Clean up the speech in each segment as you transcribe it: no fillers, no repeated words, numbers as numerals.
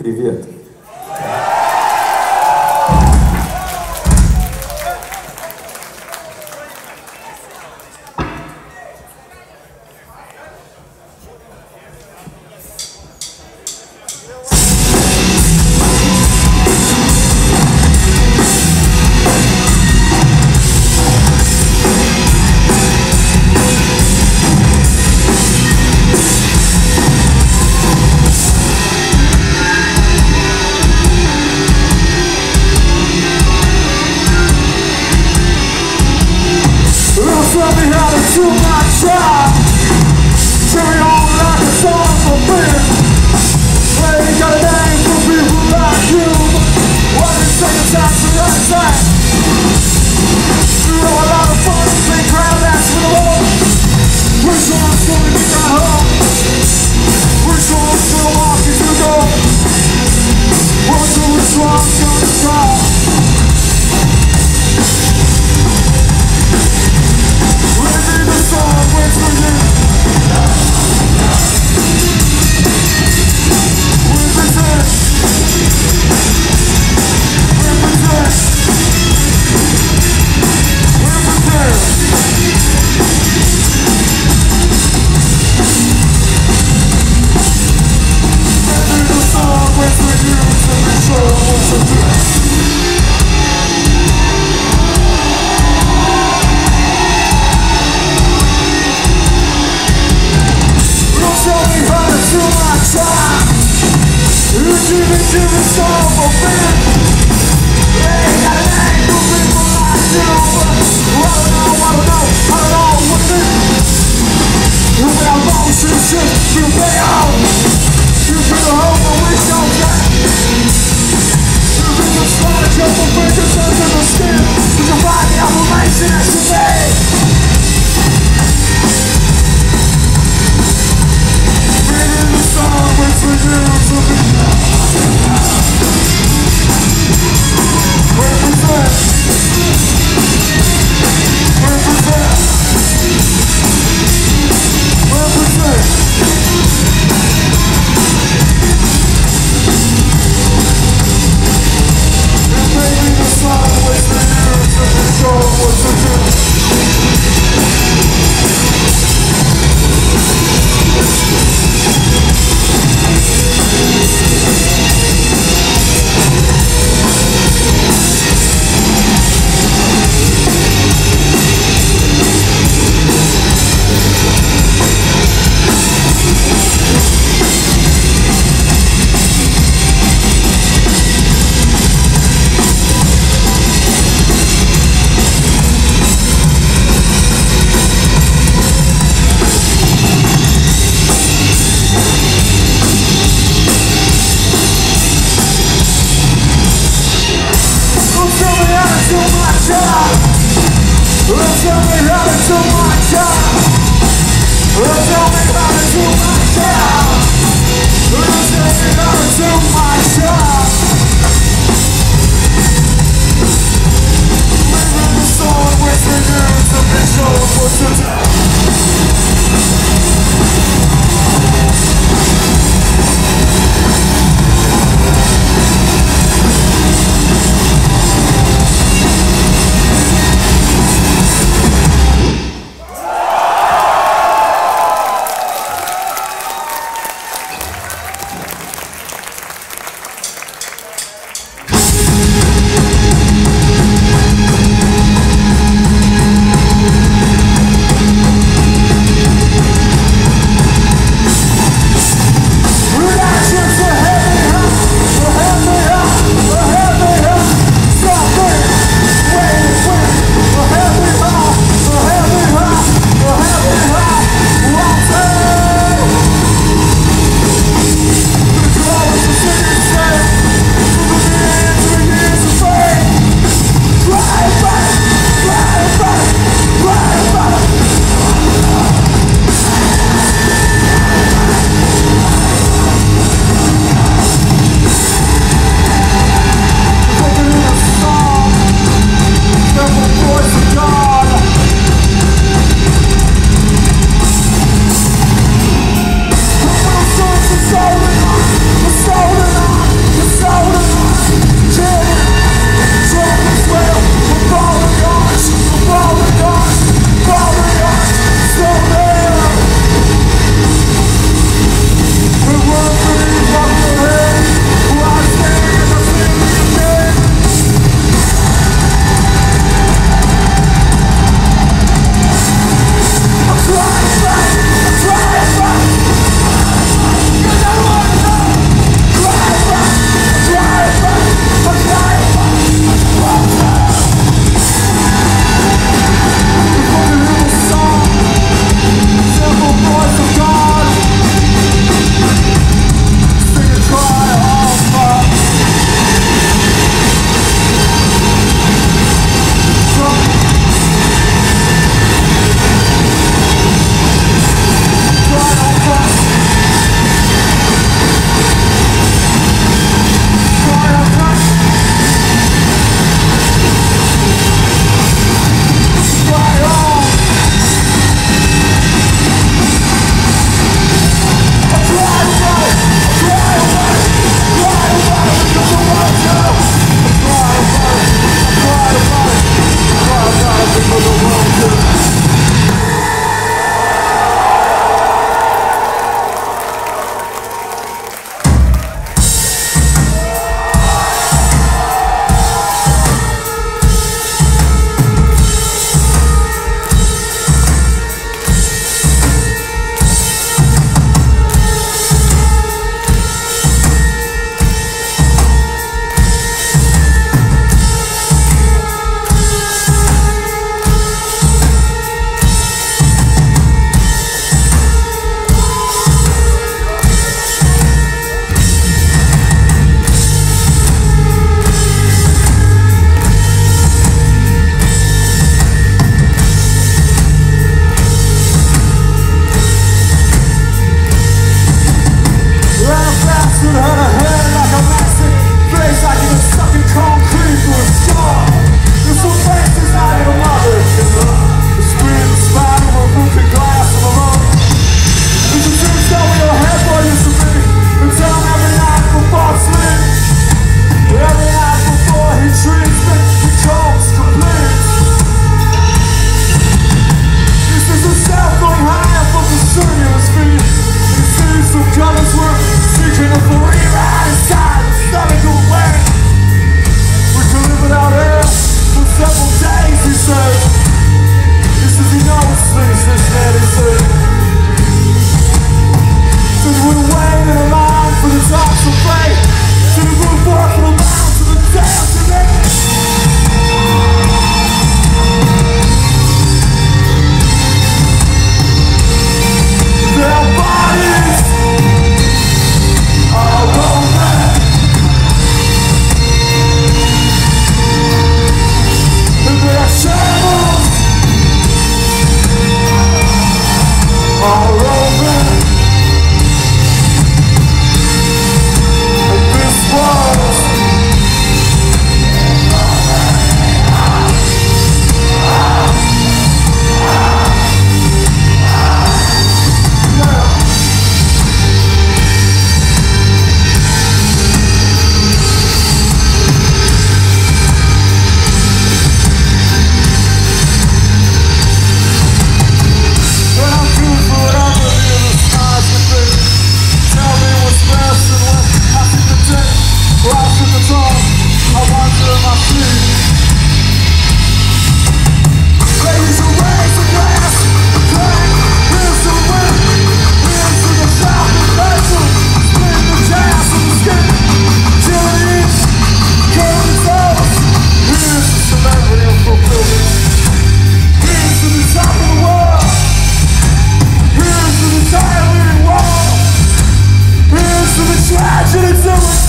Привет.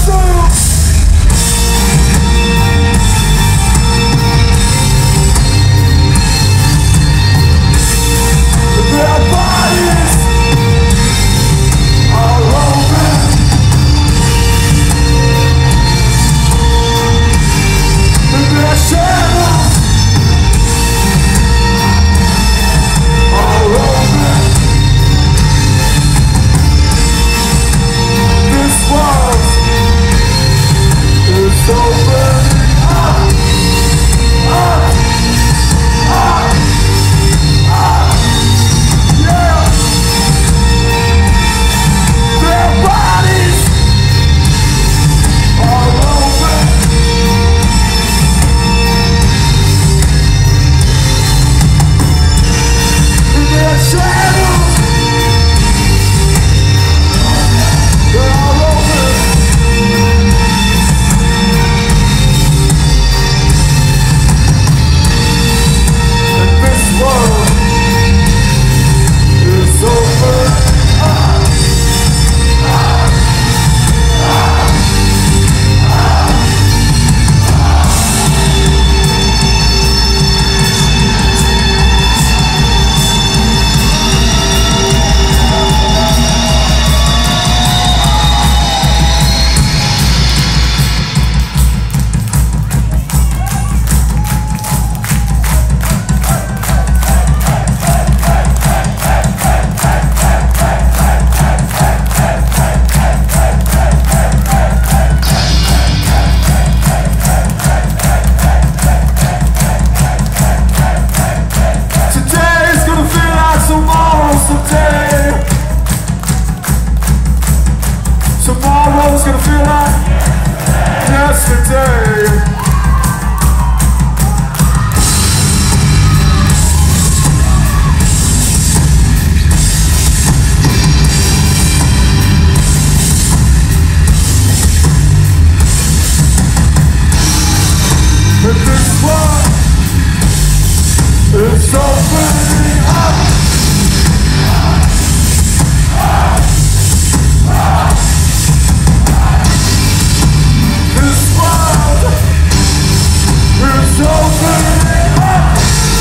Tomorrow's gonna feel like yesterday. But this one is opening up. This world is opening up.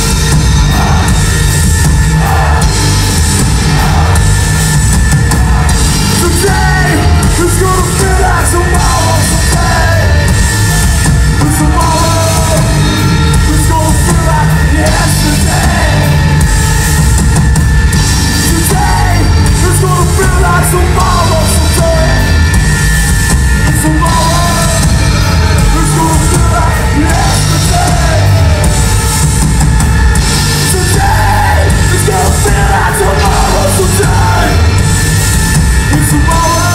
Today is gonna feel like tomorrow. Tomorrow is gonna feel like yesterday. Today is gonna feel like tomorrow. Tomorrow is gonna feel like yesterday. Today is gonna feel like tomorrow. Today is tomorrow.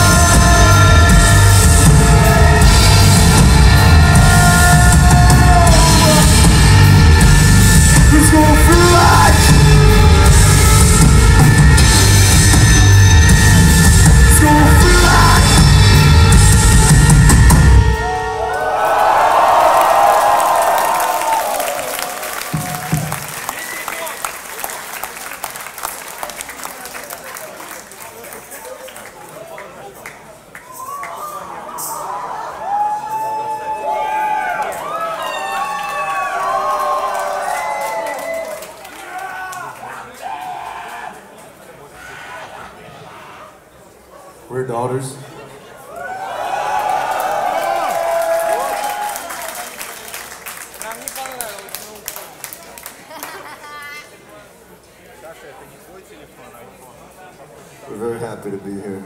It's gonna feel like, it's gonna feel like. We're daughters. We're very happy to be here.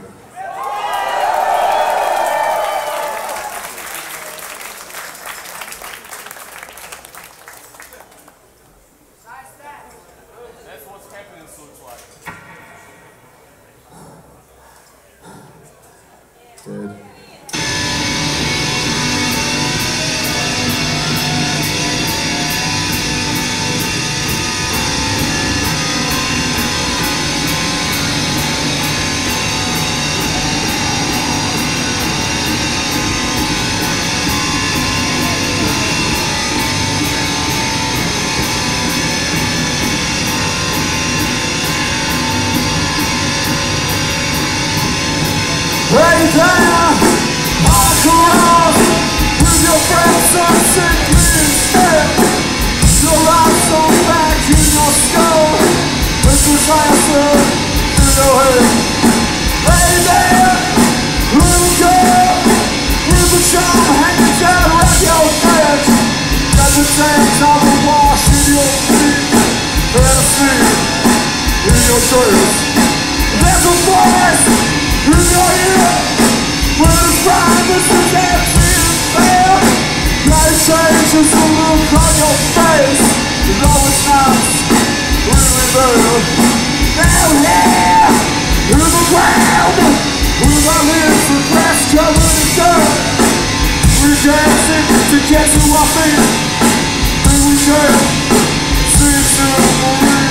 That's what's happiness looks like. Dead. Right there, sunset instead. Your eyes so back in your skull. This is answer to your head. Baby, little girl, with a charm hanging down around your neck. Got the tags on the wash in your feet. Fantasy in your dress. There's a voice in your ear. When it's promise is empty and fair. Life changes the look on your face. Though it's not really there. Down here in the ground, with our lips and grass covered in dirt. We're dancing to get to our feet. And we can see silver.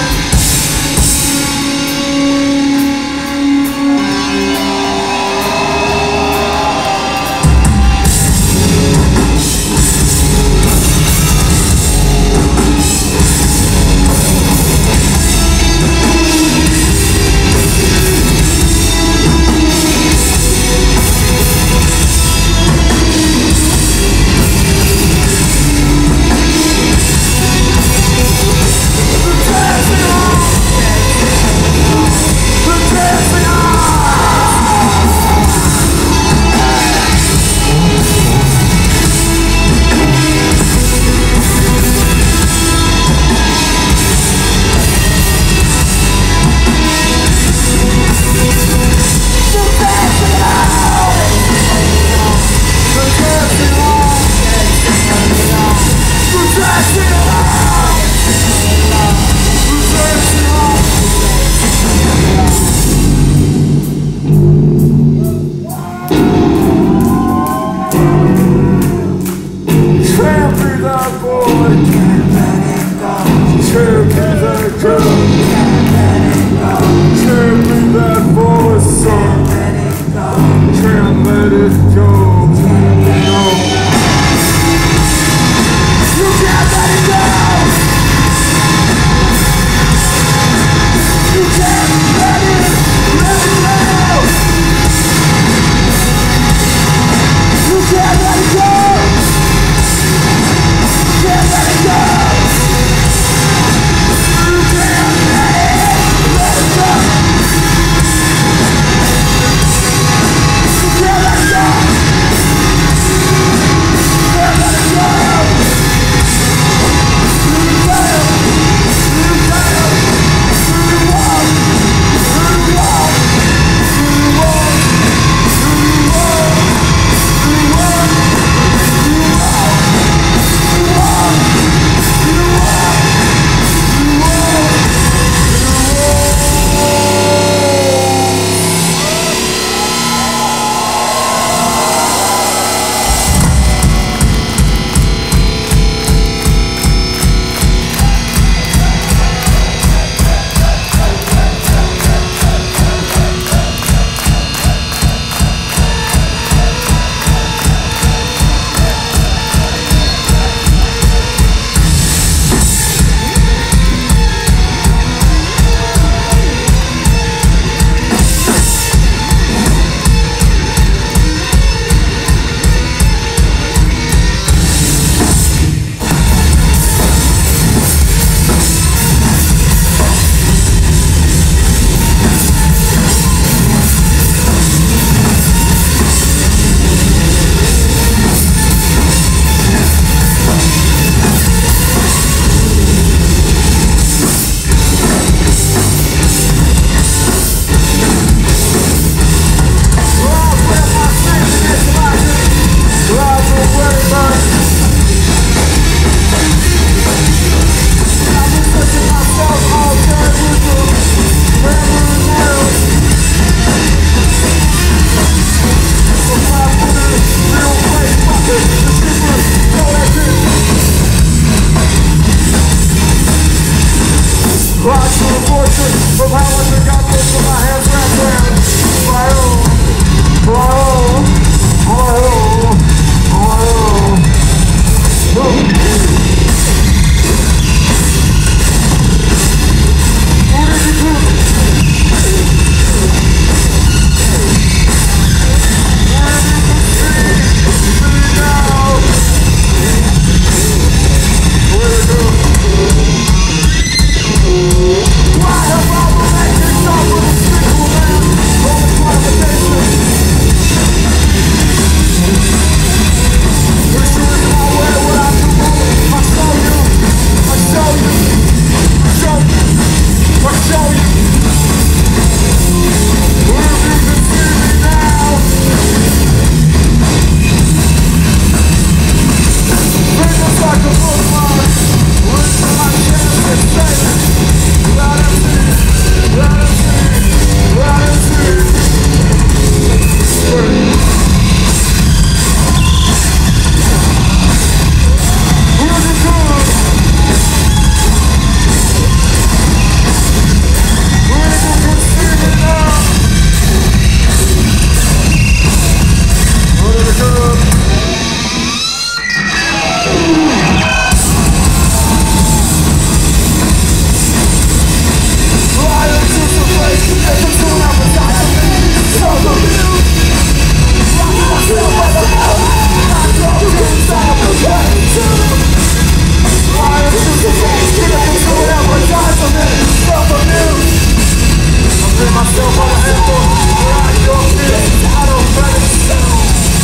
myself on a handful. Around your feelings, I don't let it sound.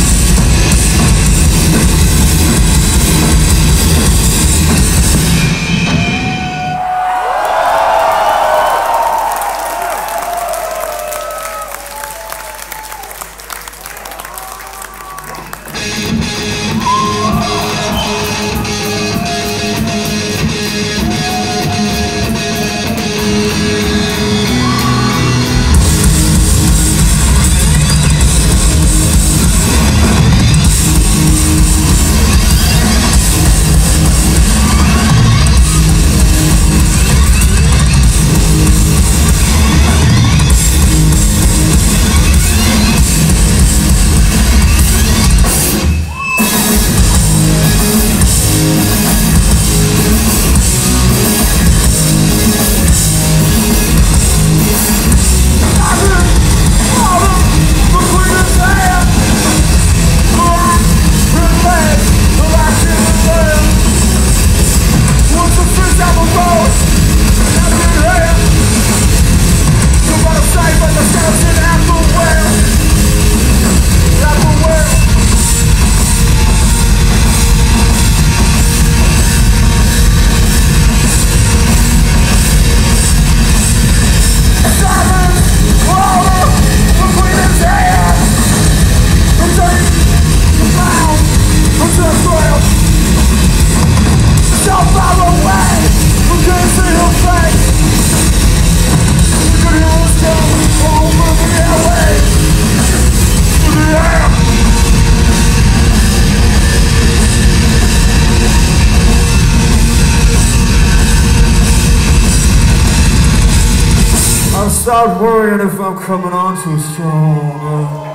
Stop worrying if I'm coming on too strong.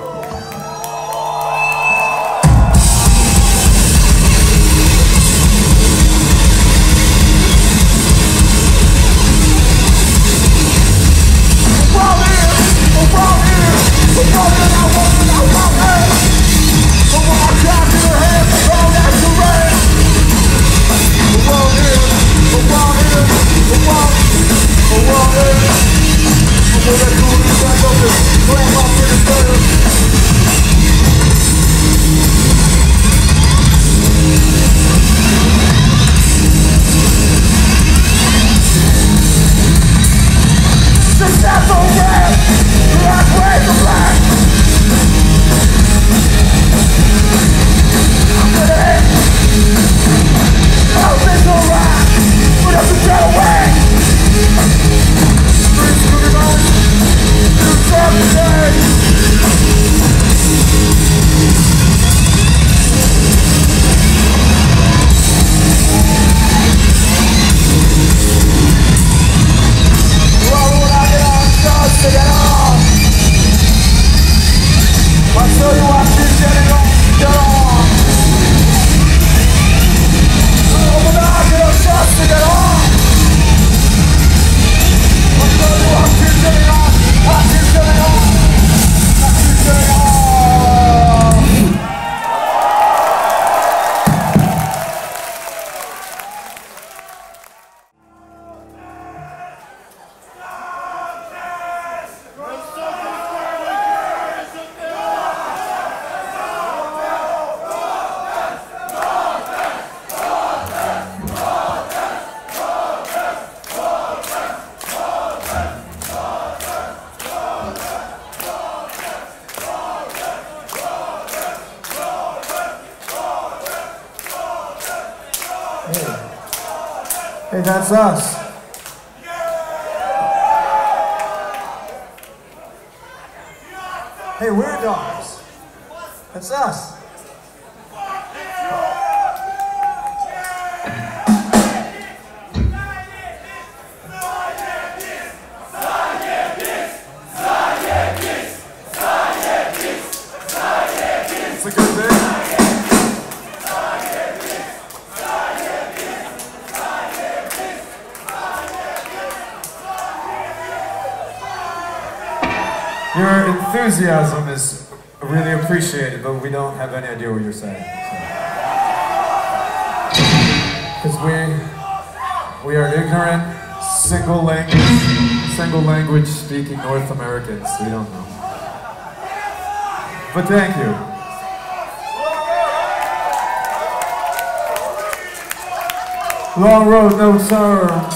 Hey, that's us. Hey, we're dogs. That's us. It's a good day. Your enthusiasm is really appreciated, but we don't have any idea what you're saying. Because we are ignorant, single language single language speaking North Americans. We don't know. But thank you. Long road, no turns.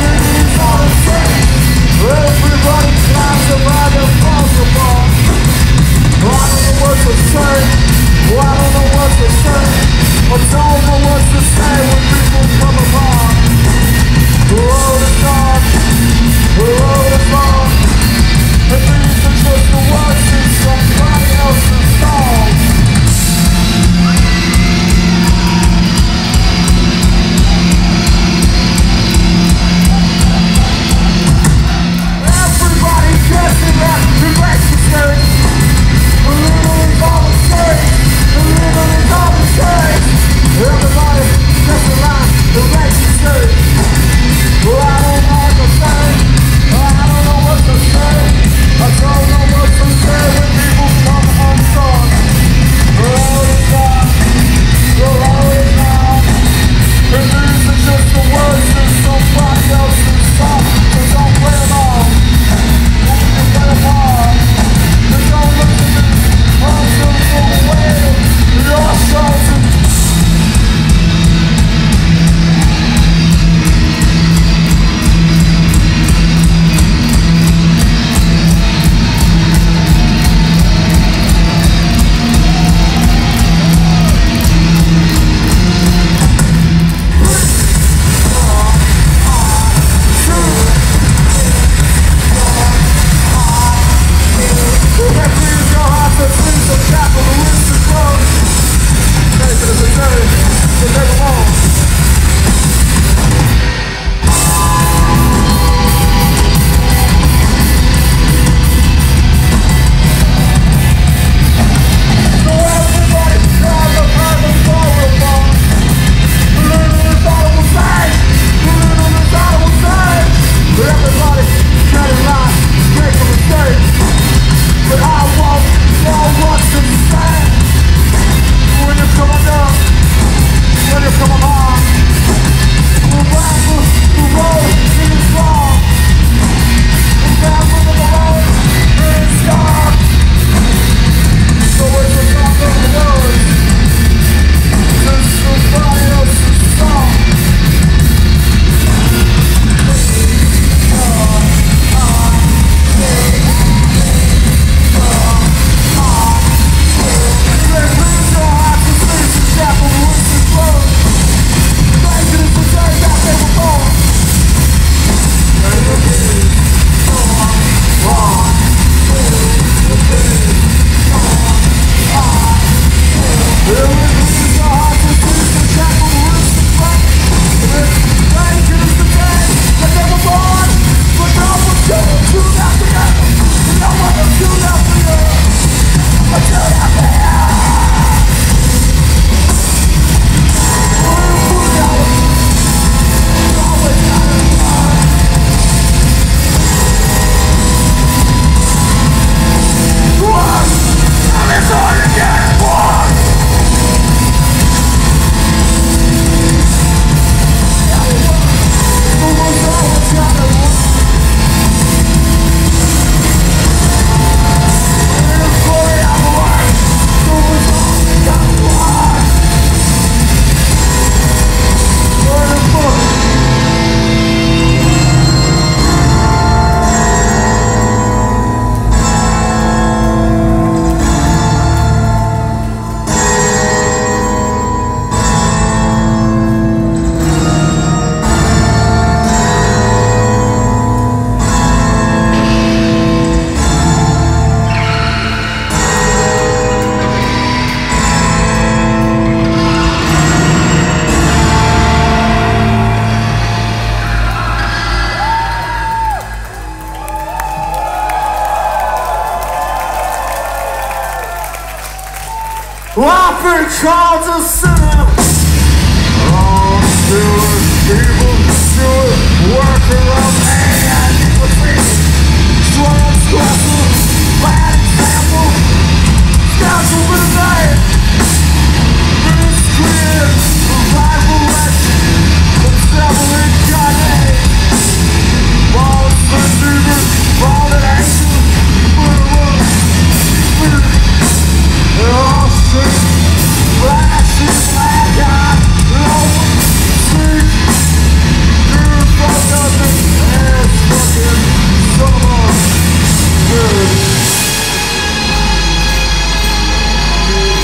Everybody flies about the falls apart. I've been called a sinner. Oh, do it, people, do it. Work around me and iniquity. Transgressor, bad example. Scoundrel with a knife. Miscreant, revival legend. The devil incarnate. Monster demon, fallen angel. Flashing like I'm low. Sleep. You're fucking ass fucking summer. Good.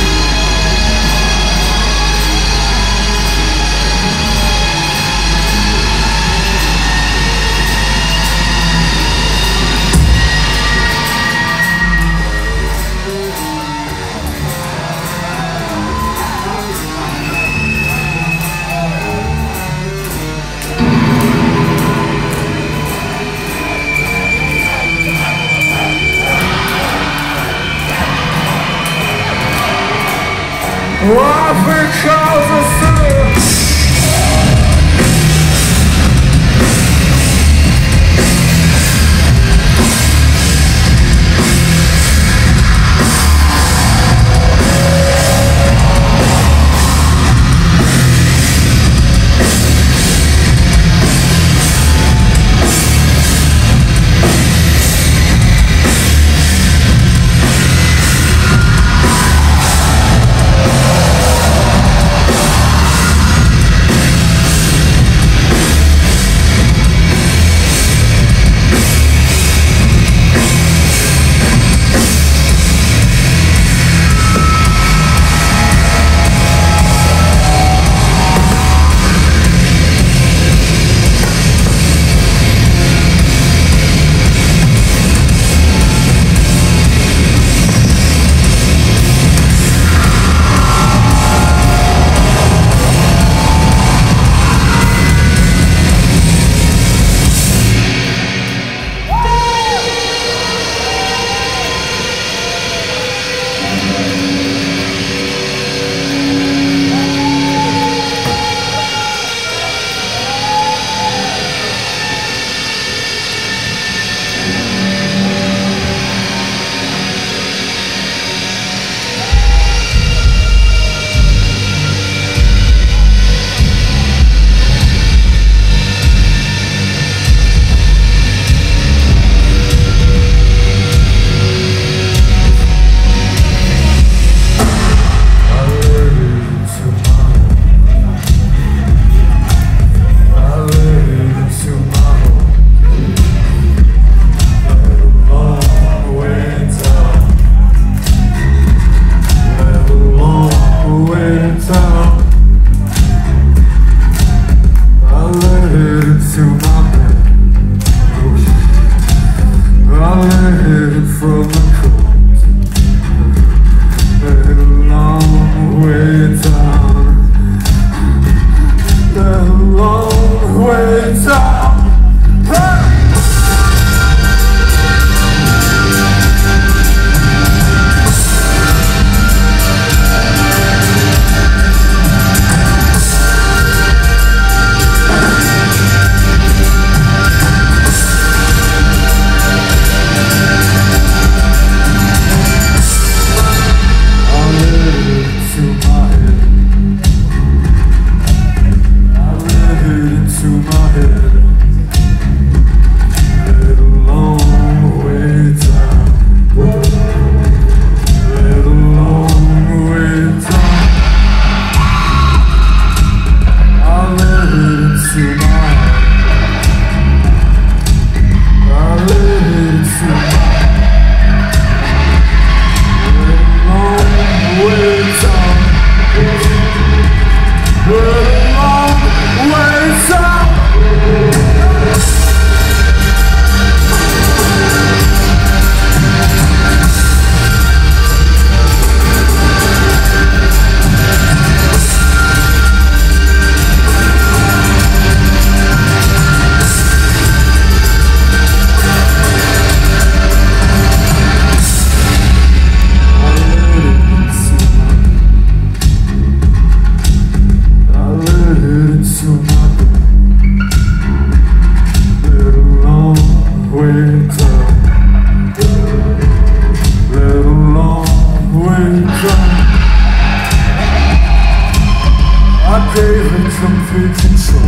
gave it complete control.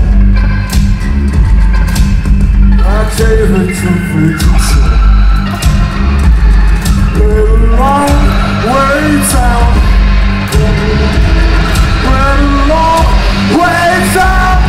I gave it complete control. Went a long way down. Went a long way down.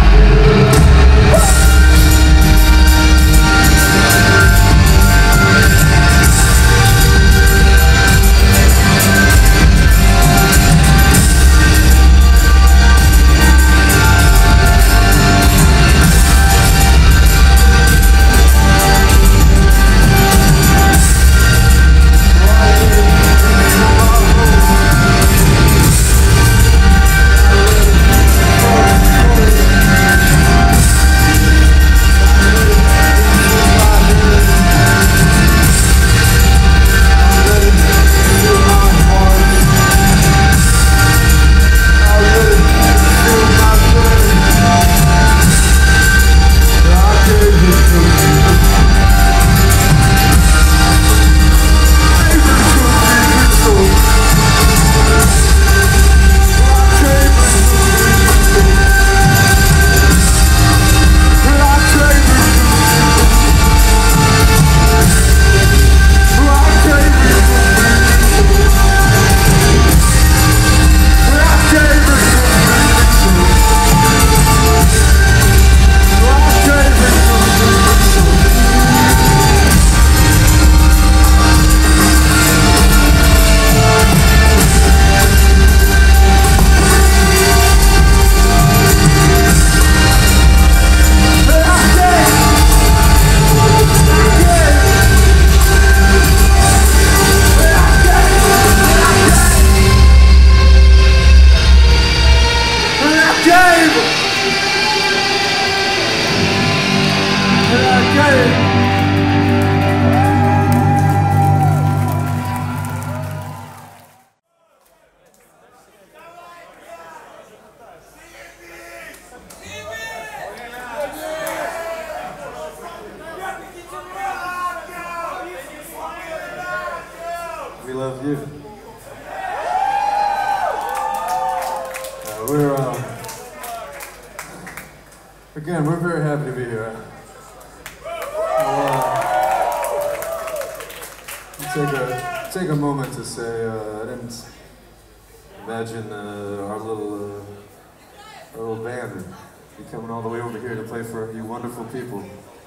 We love you. Again, we're very happy to be here. Take a moment to say I didn't imagine our little band would be coming all the way over here to play for you wonderful people.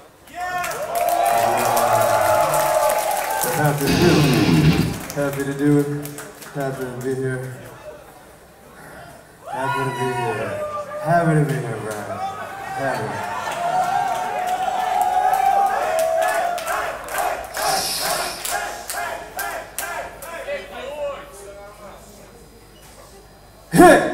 We're happy to do it. Happy to do it. Happy to be here. Happy to be here. Happy to be here, Brian. Happy. Hey!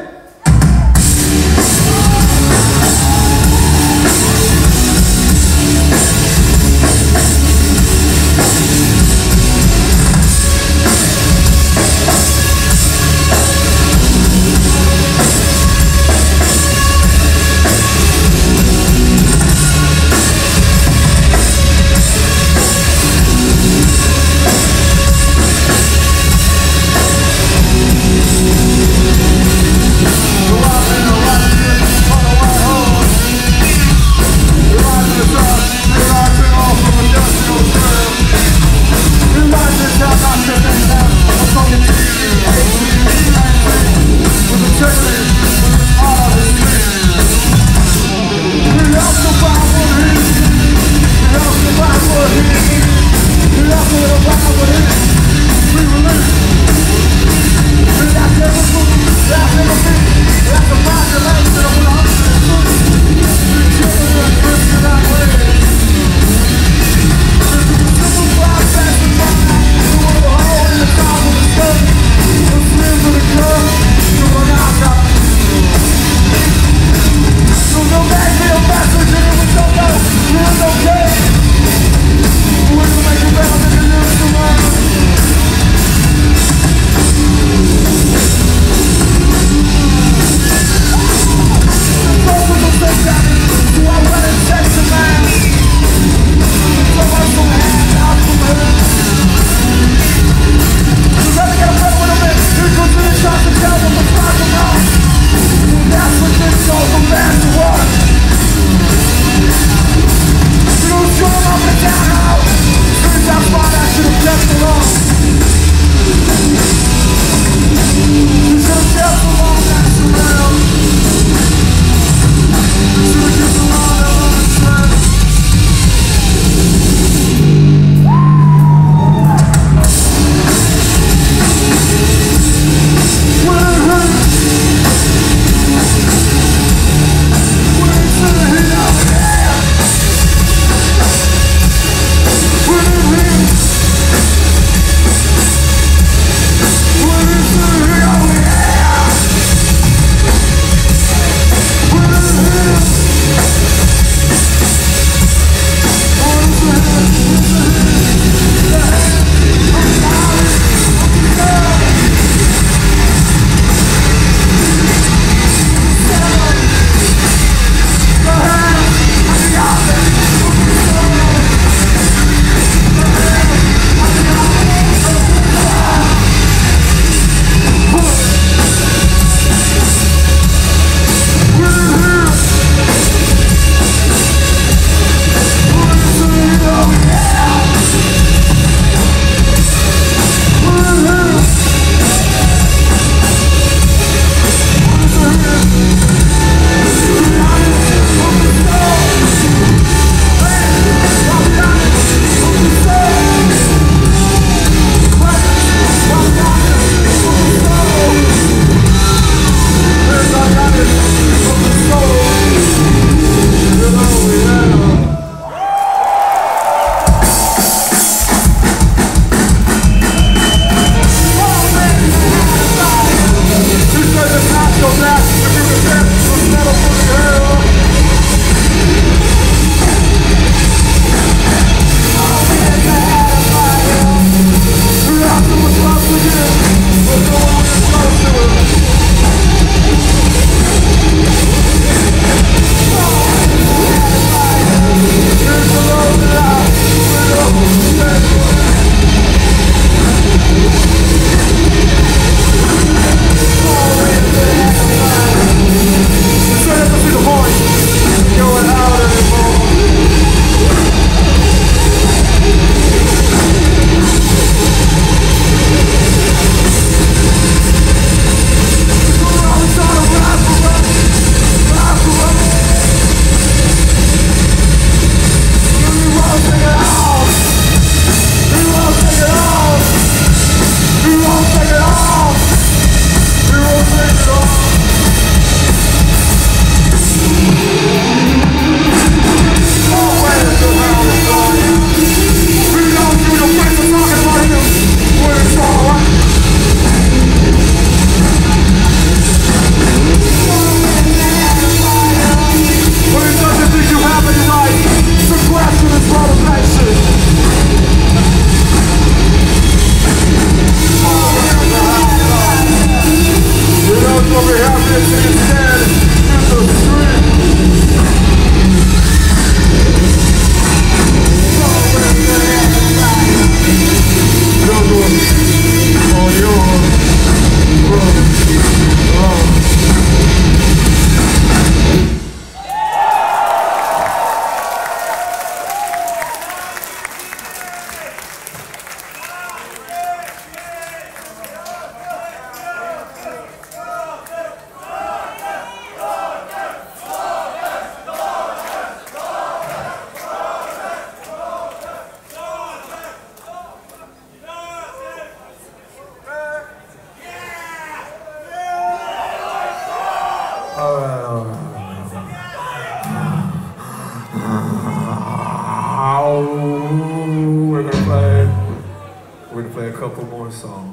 We're gonna play a couple more songs.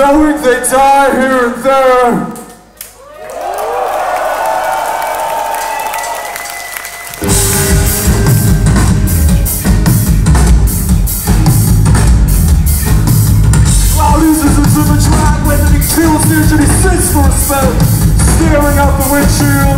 knowing they die here and there. Feels usually sits for a spell, staring out the windshield.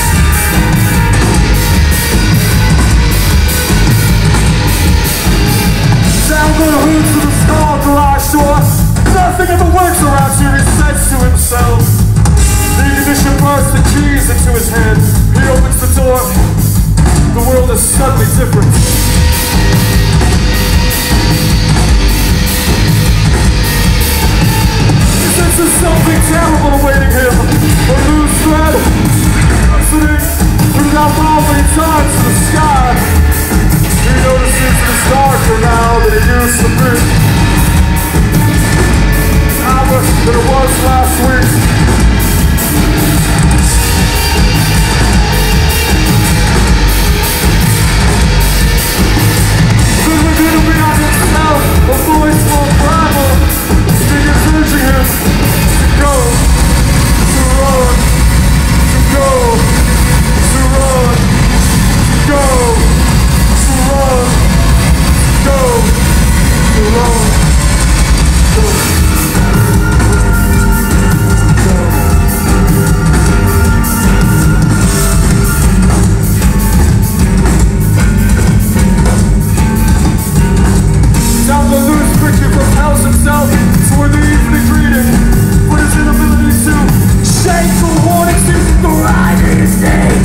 Down the hoods of the small garage door, nothing ever works around here, he says to himself. The ignition bursts the keys into his hand. He opens the door. The world is suddenly different. There's something terrible awaiting him. A loose thread, listening through that lonely time to the sky. He notices it is darker now than it used to be. Hour than it was last week. Then within beyond himself, a voice full of gravel begins urging him to go, to run, to go, to run, to go, to run, to go, to run, to go. Down the loose picture propels himself toward the evening reading, but his inability to shake the warning seems to ride in his name.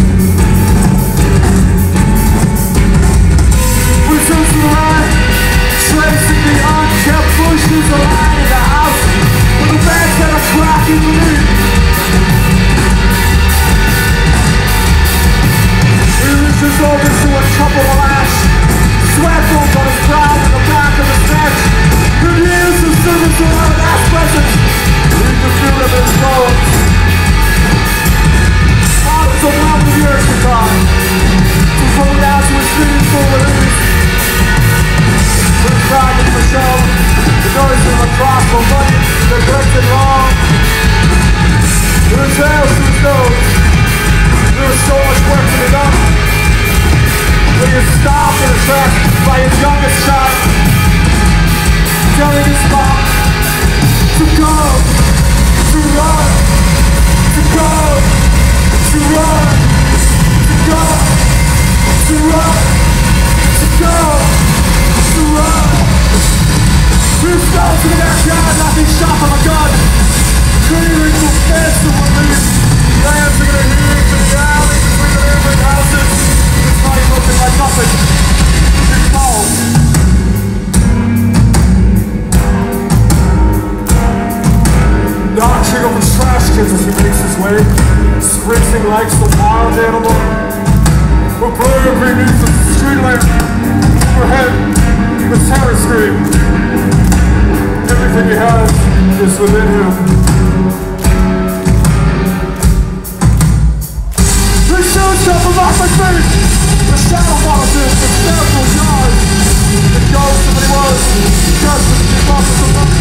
Returns to the line, tracing the unkept bushes around the house, with the bags that are cracking the lead. He reaches over to a cup of ash, sweat rolls on his brow and the back of his neck. And he is the servants around that present. He can feel it in his bones. Father's around the earth to God, to go down to his feet for release. With his pride in Michelle, the noise of a cross for money that breaks it wrong. With his hands to his nose, there was so much work to be done. When he is stopped in his tracks by his youngest child, telling his mom to go, to run, to go, to run, to go, to run, to go, to run. He fell to the backyard like he shot from a gun, screaming for fans to release. Fans are gonna hear to the alley between the neighboring houses. His body looking like nothing. He falls. Notching over trash cans as he makes his way, sprinting like some wild animal. A bird beneath the street lamp overhead, the terror scream. Everything he has is within him. He shoots up above my face. The shadow follows him for several yards. It goes to what he was, just as he crosses the line.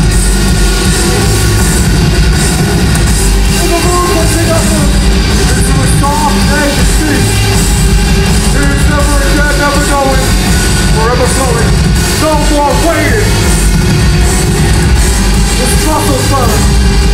And the moon pushing up him into a soft, naked sea. He is never again, never going, forever flowing, no more waiting. His muscles burn.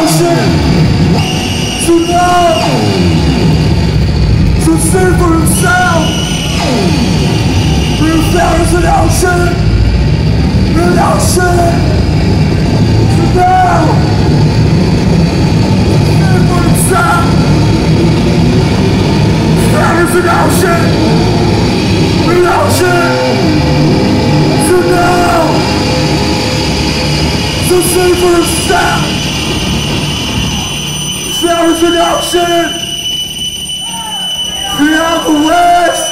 ocean to know, to see for himself. There is an ocean to know, to see for himself. There is an ocean to know, to see for himself. There is an ocean beyond the west.